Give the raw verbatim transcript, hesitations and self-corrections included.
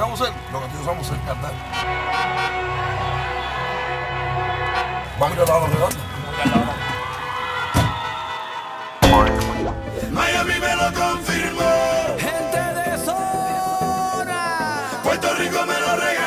vamos a hacer? Lo que nosotros vamos a hacer es cantar. Vamos a ir a la hora redonda. Miami me lo confirmó. Gente de zona. Puerto Rico me lo regaló.